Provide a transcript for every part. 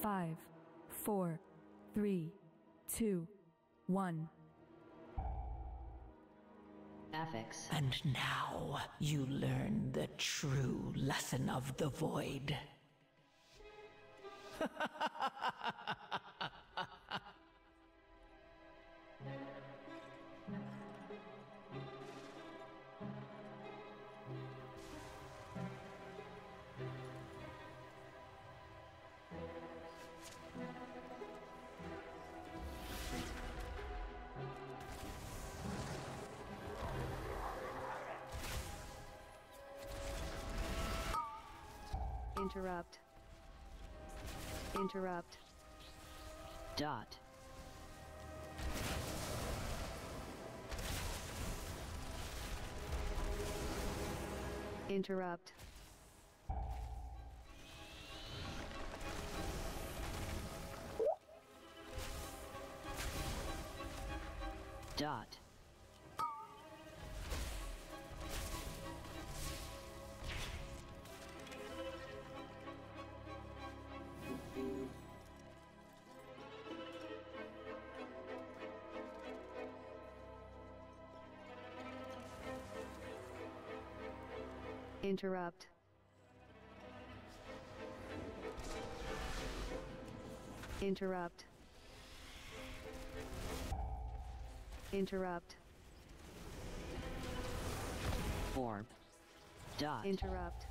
5, 4, 3, 2, 1. Affix. And now you learn the true lesson of the void. Interrupt. Interrupt. Dot. Interrupt. Dot. Interrupt. Interrupt. Interrupt. Orb. Dot. Interrupt.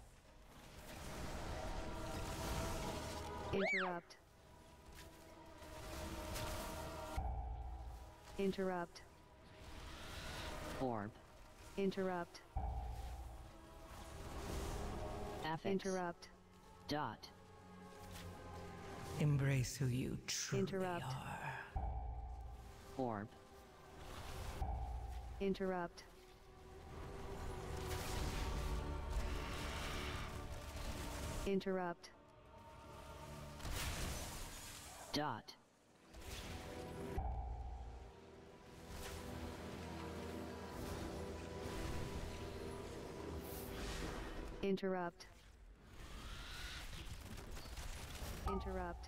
Interrupt. Interrupt. Orb. Interrupt. Affix. Interrupt. Dot. Embrace who you truly Interrupt. are. Orb. Interrupt. Interrupt. Dot. Interrupt. Interrupt.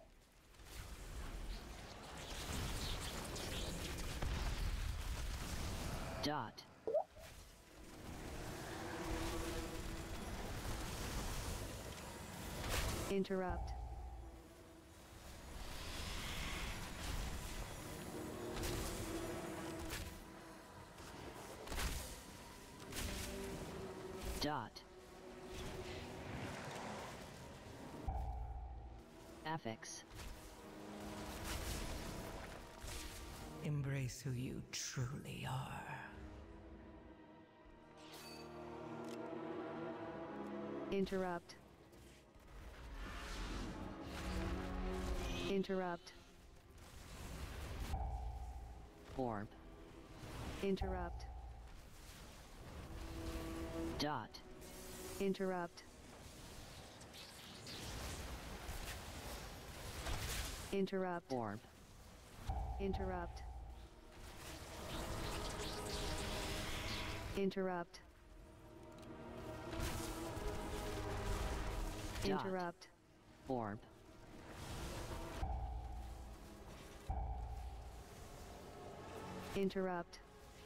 Dot. Interrupt. Dot. Affix. Embrace who you truly are. Interrupt. Interrupt. Orb. Interrupt. Dot. Interrupt. Interrupt. Orb. Interrupt. Interrupt. Interrupt. Orb. Interrupt.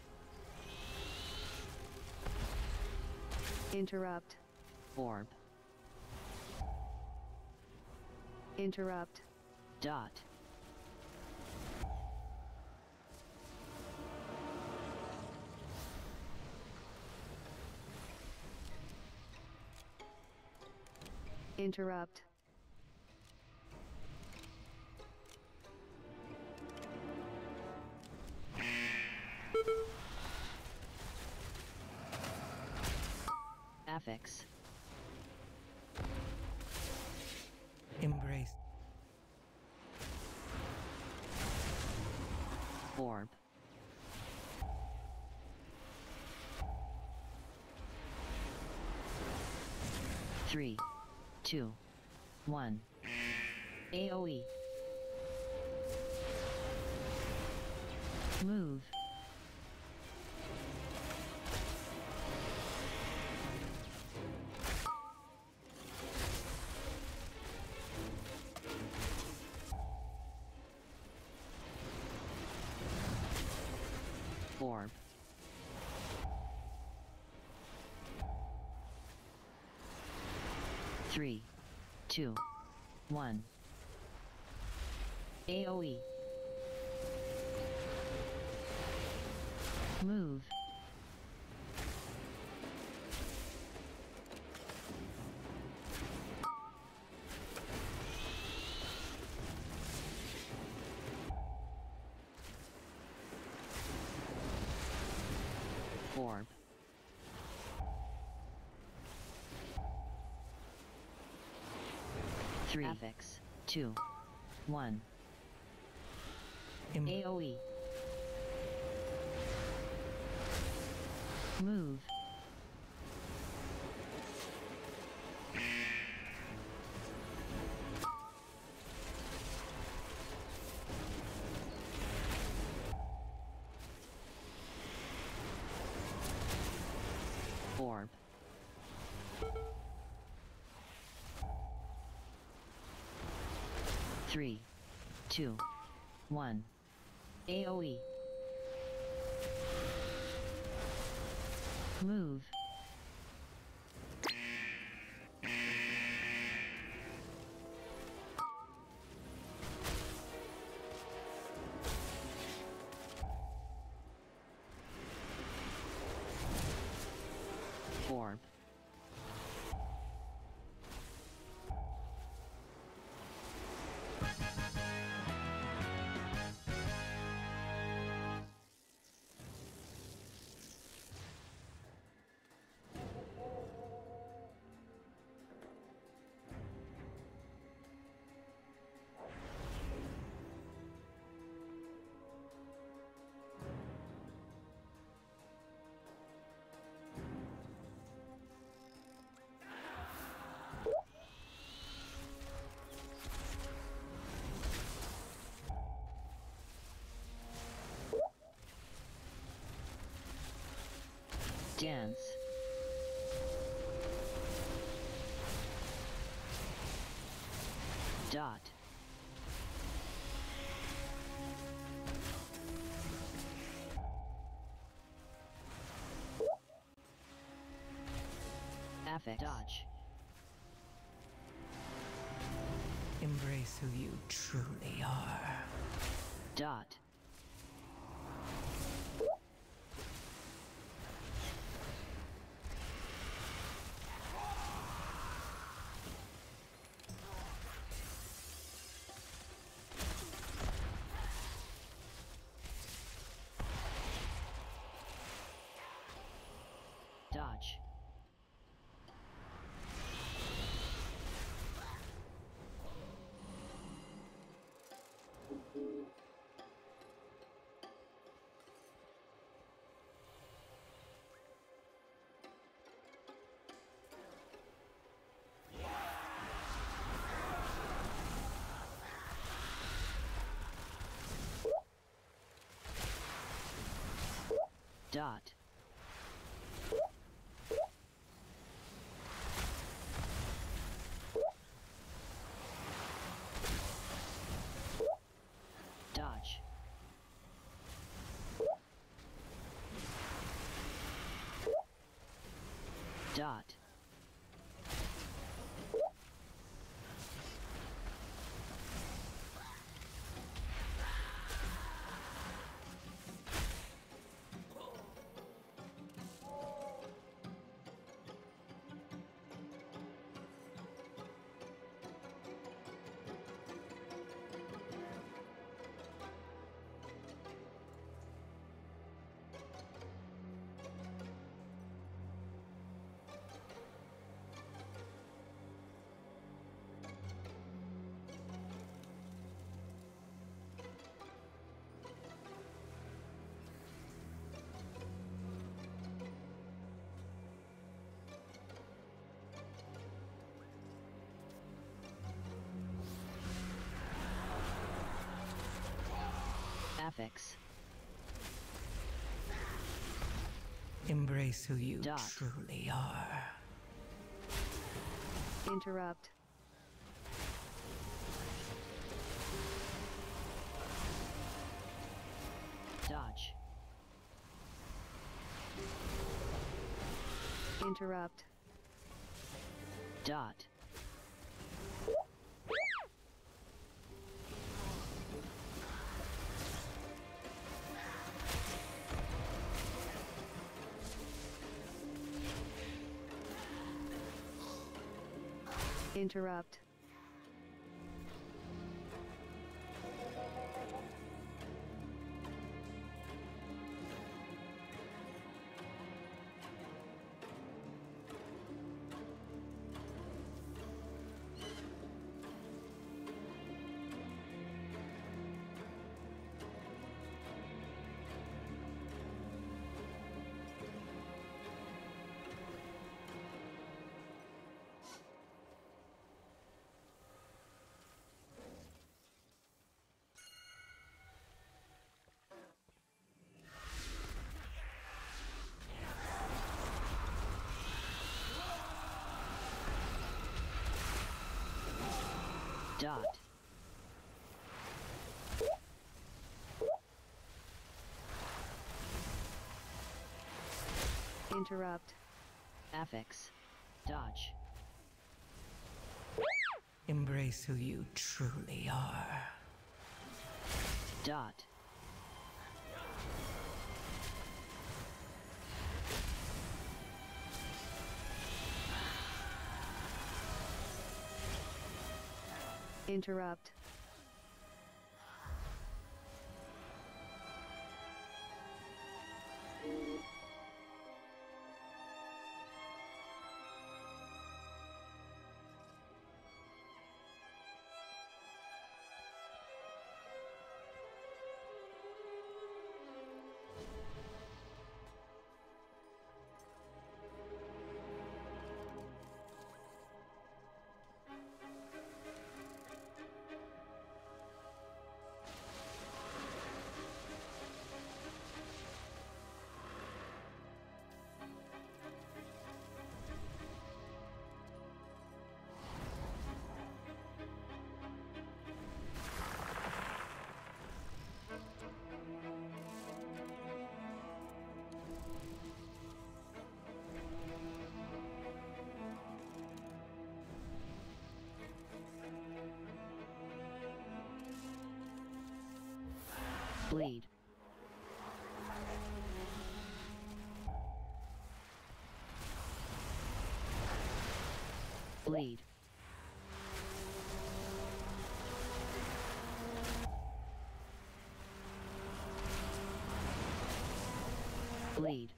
Interrupt. Orb. Interrupt. Dot. Interrupt. Affix. Embrace. Orb. Three, two, one. AoE. Move. Orb. Three, two, one. AoE. Move. Orb. Three. Affix. 2, 1. AoE. Move. Orb. Three, two, one. AoE. Move. Orb. Dance. Dot. Affix. Dodge. Embrace who you truly are. Dot. Dodge. Dot. Dodge. Dot. Affix. Embrace who you Dot. truly are. Interrupt. Dodge. Interrupt. Dot. Interrupt. Dot. Interrupt. Affix. Dodge. Embrace who you truly are. Dot. Interrupt. Bleed. Bleed. Bleed.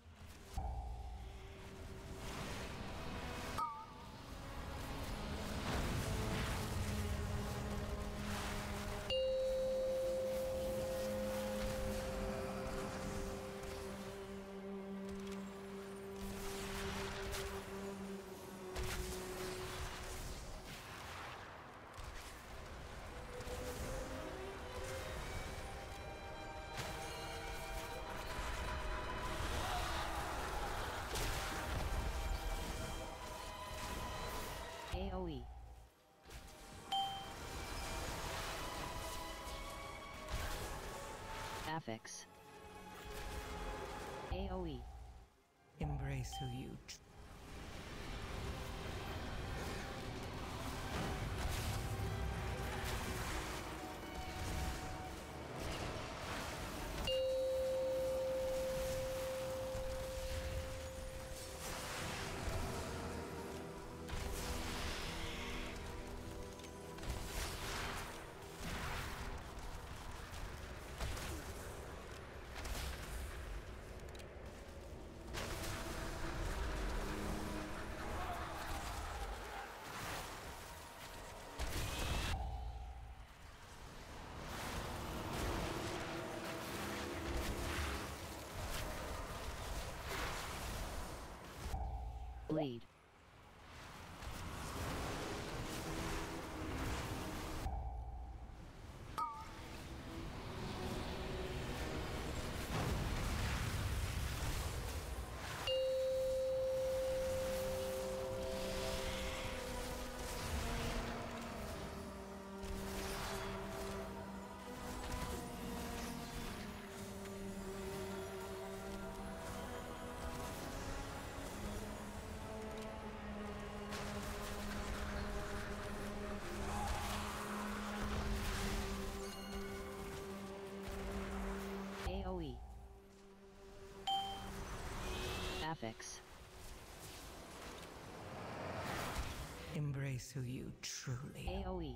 AoE. Affix. AoE. Embrace who you Bleed. Affix. Embrace who you truly are. AoE.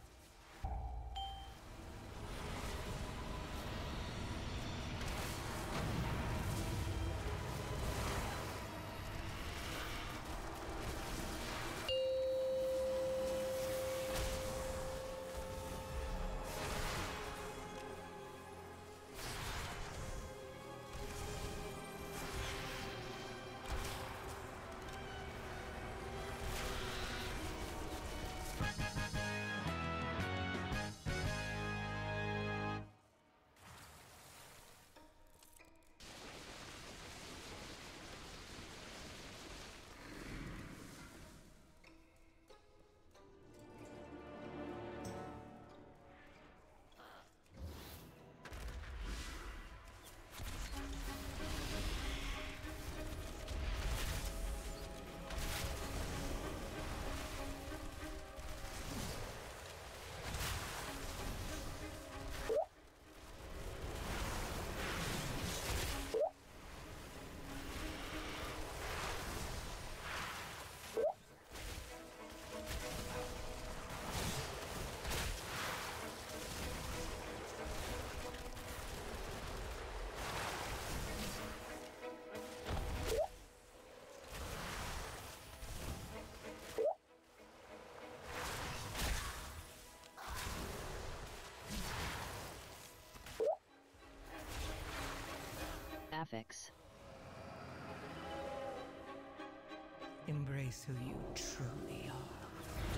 Affix. Embrace who you truly are.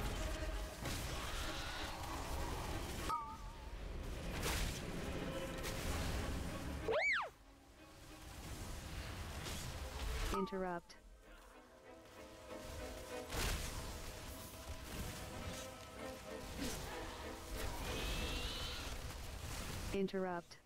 Interrupt. Interrupt.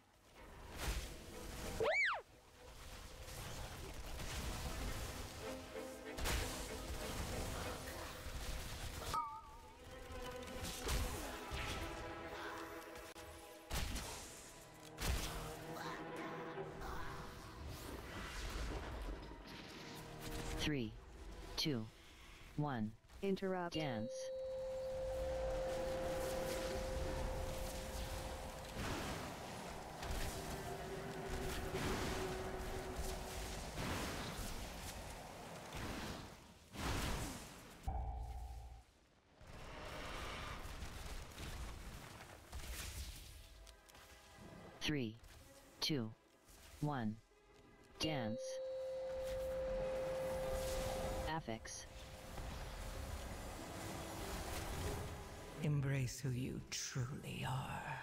Three, two, one. Interrupt. Dance. Three, two, one. Dance. Affix. Embrace who you truly are.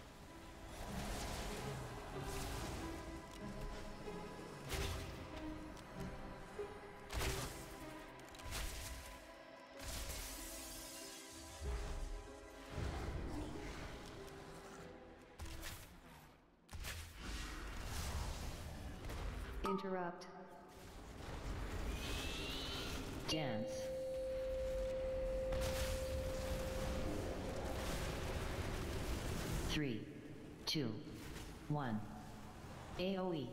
Interrupt. Dance. Three, two, one. AoE.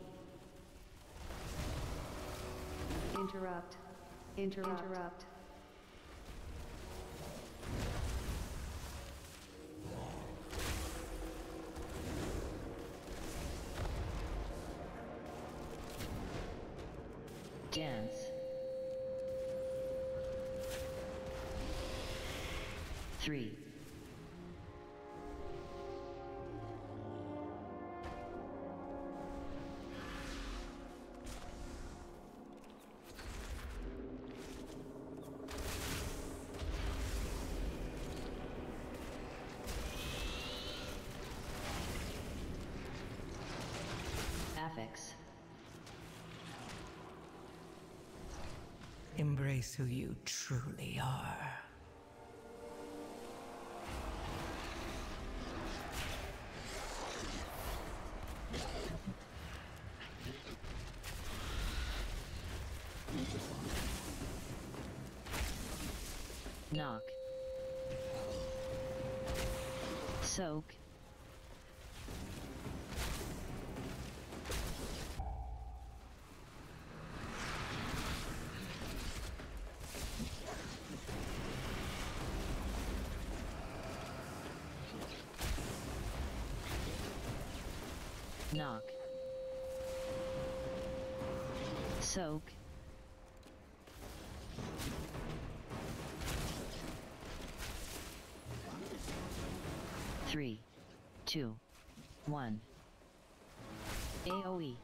Interrupt. Interrupt. Dance. Three. Affix. Embrace who you truly are. Knock. Soak. Knock. Soak. Three, two, one. AoE.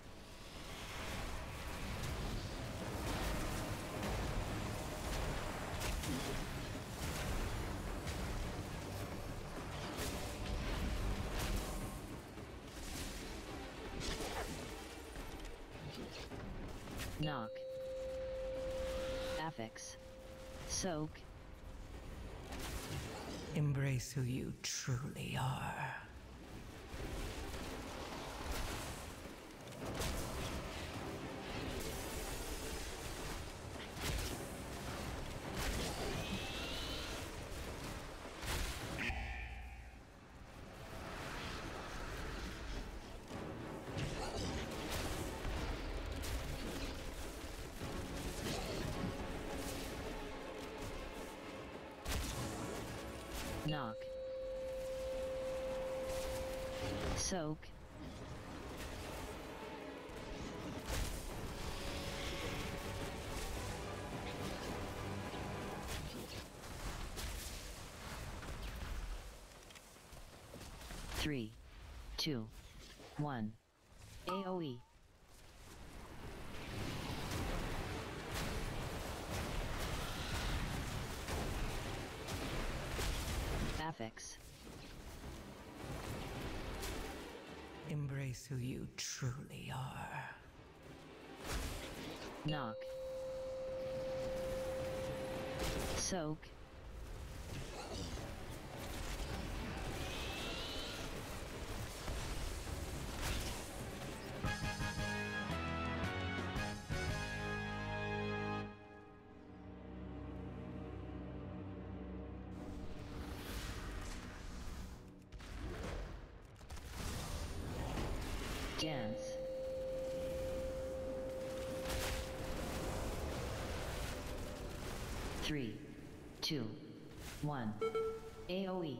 Knock. Affix. Soak. Embrace who you truly are. Knock. Soak. Three, two, one. AoE. Affix. Embrace who you truly are. Knock. Soak. Dance. Three, two, one. AoE.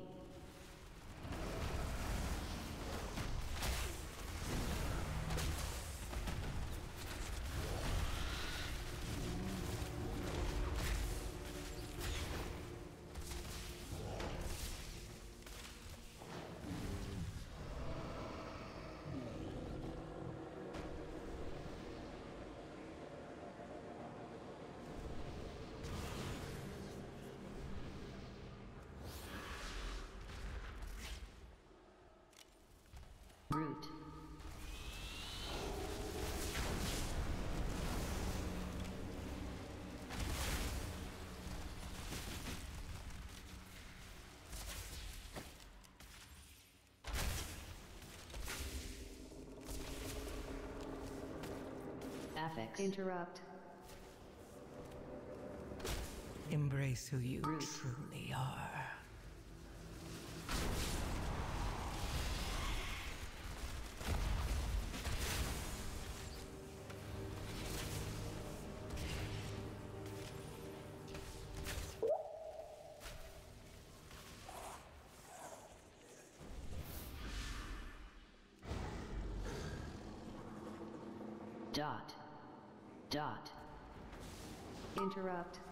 Root. Affix. Interrupt. Embrace who you Root. truly are. Dot. Dot. Interrupt.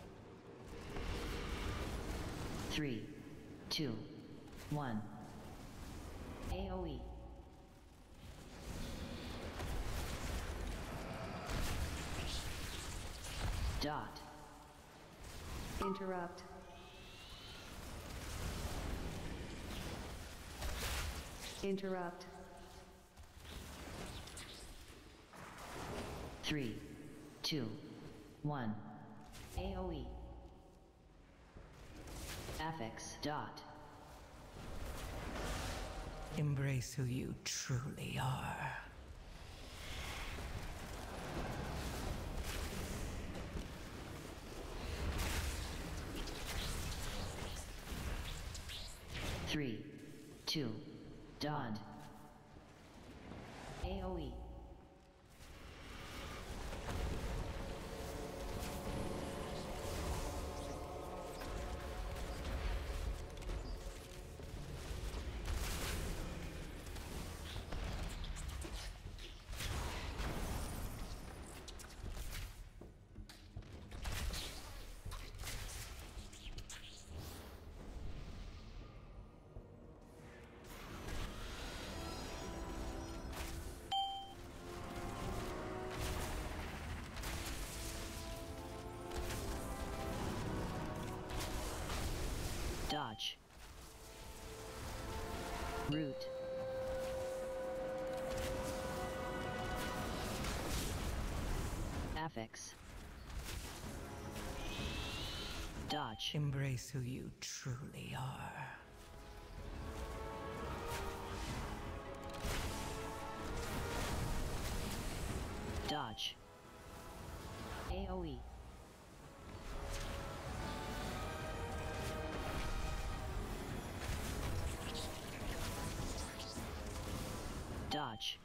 Three, two, one. AoE. Dot. Interrupt. Interrupt. Three, two, one. AoE. Affix. Dot. Embrace who you truly are. Three, two, dot. AoE. Root. Affix. Dodge. Embrace who you truly are. Dodge. AoE. Dodge.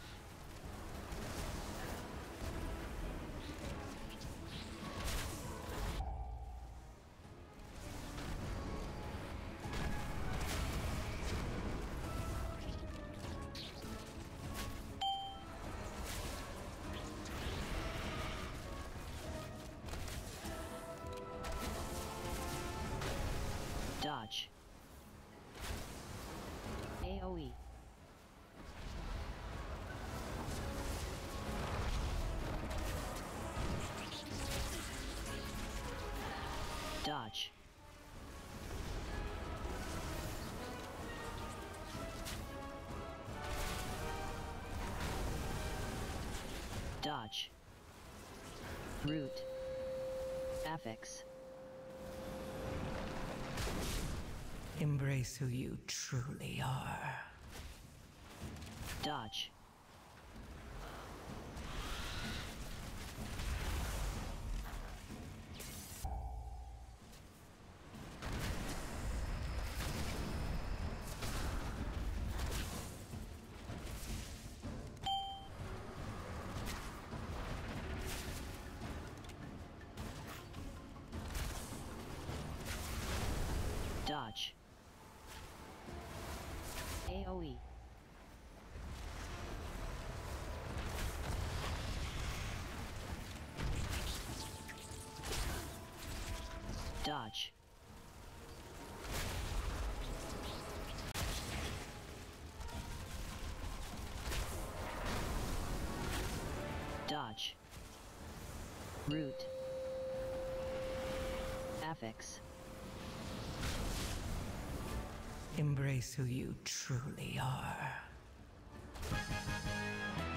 Dodge. AoE. Dodge. Dodge. Root. Affix. Embrace who you truly are. Dodge. Dodge. AoE. Dodge. Dodge. Root. Affix. Embrace who you truly are.